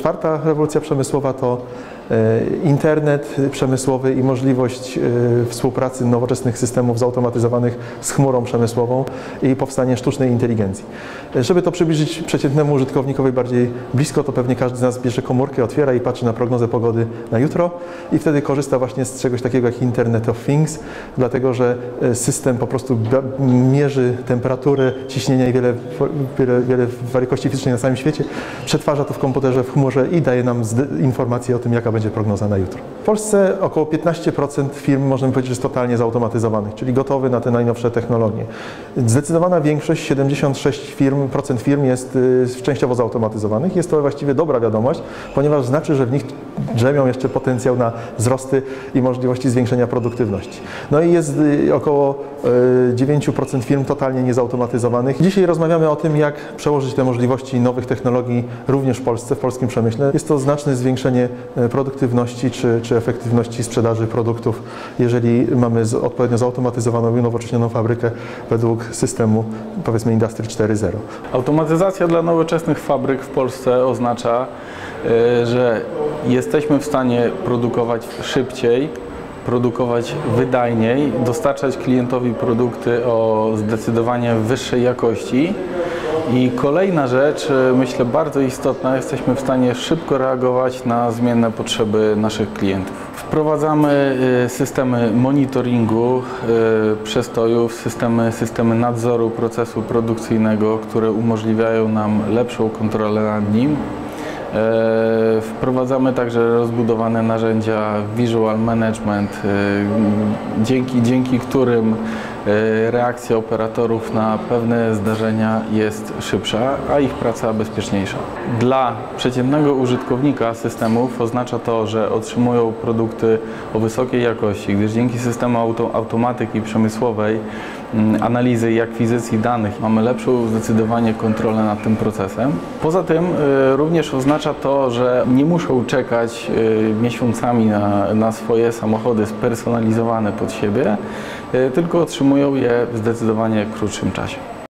czwarta rewolucja przemysłowa to internet przemysłowy i możliwość współpracy nowoczesnych systemów zautomatyzowanych z chmurą przemysłową i powstanie sztucznej inteligencji. Żeby to przybliżyć przeciętnemu użytkownikowi bardziej blisko, to pewnie każdy z nas bierze komórkę, otwiera i patrzy na prognozę pogody na jutro i wtedy korzysta właśnie z czegoś takiego jak Internet of Things, dlatego że system po prostu mierzy temperaturę, ciśnienia i wiele warunkości fizycznych na całym świecie, przetwarza to w komputerze, w chmurze i daje nam informacje o tym, jaka będzie prognoza na jutro. W Polsce około 15% firm, możemy powiedzieć, jest totalnie zautomatyzowanych, czyli gotowy na te najnowsze technologie. Zdecydowana większość, 76% firm jest częściowo zautomatyzowanych. Jest to właściwie dobra wiadomość, ponieważ znaczy, że w nich drzemią jeszcze potencjał na wzrosty i możliwości zwiększenia produktywności. No i jest około 9% firm totalnie niezautomatyzowanych. Dzisiaj rozmawiamy o tym, jak przełożyć te możliwości nowych technologii również w Polsce, w polskim przemyśle. Jest to znaczne zwiększenie produktywności czy efektywności sprzedaży produktów, jeżeli mamy odpowiednio zautomatyzowaną i unowocześnioną fabrykę według systemu, powiedzmy, Industry 4.0. Automatyzacja dla nowoczesnych fabryk w Polsce oznacza, że jesteśmy w stanie produkować szybciej, produkować wydajniej, dostarczać klientowi produkty o zdecydowanie wyższej jakości. I kolejna rzecz, myślę bardzo istotna, jesteśmy w stanie szybko reagować na zmienne potrzeby naszych klientów. Wprowadzamy systemy monitoringu przestojów, systemy nadzoru procesu produkcyjnego, które umożliwiają nam lepszą kontrolę nad nim. Wprowadzamy także rozbudowane narzędzia Visual Management, dzięki którym reakcja operatorów na pewne zdarzenia jest szybsza, a ich praca bezpieczniejsza. Dla przeciętnego użytkownika systemów oznacza to, że otrzymują produkty o wysokiej jakości, gdyż dzięki systemu automatyki przemysłowej, analizy i akwizycji danych mamy lepszą zdecydowanie kontrolę nad tym procesem. Poza tym również oznacza to, że nie muszą czekać miesiącami na swoje samochody spersonalizowane pod siebie, tylko otrzymują je w zdecydowanie krótszym czasie.